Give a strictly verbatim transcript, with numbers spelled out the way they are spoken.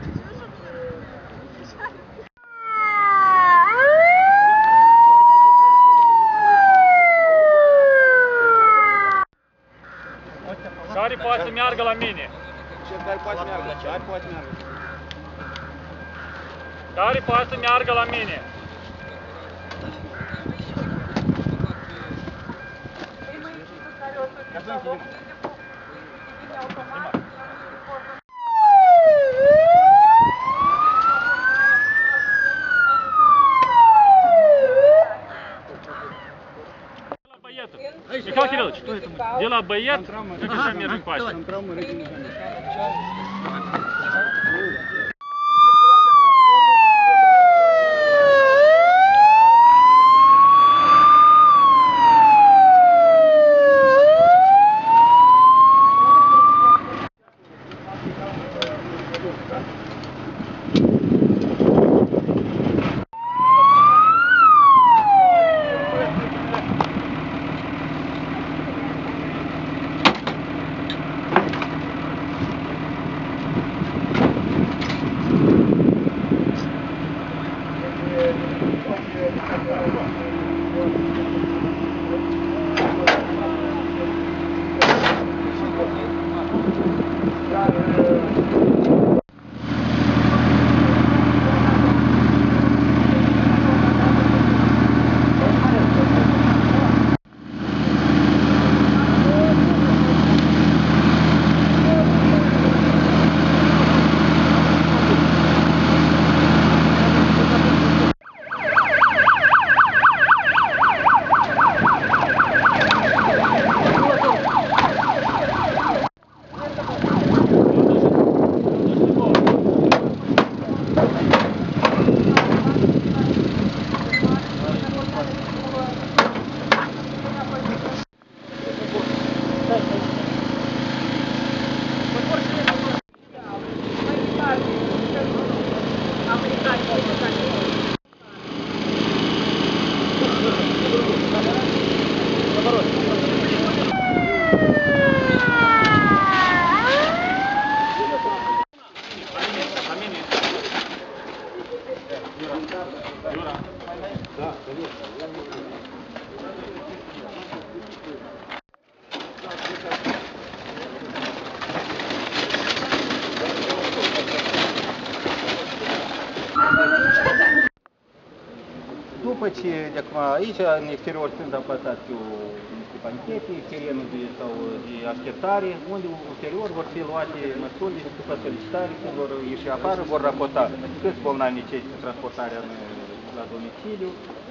Care poate să meargă la mine? Care poate meargă? Care poate meargă? Care poate să meargă la mine? Михаил Кириллович, дела боец, как еще мерзкий пасть. După ce, de acum, aici, în exterior, sunt amplasat eu niște panchete, terenul de, sau de așteptare, unde ulterior vor fi luate măsuri de după solicitare, când vor ieși afară, vor raporta câți bolnavi necesită transportarea în, la domiciliu,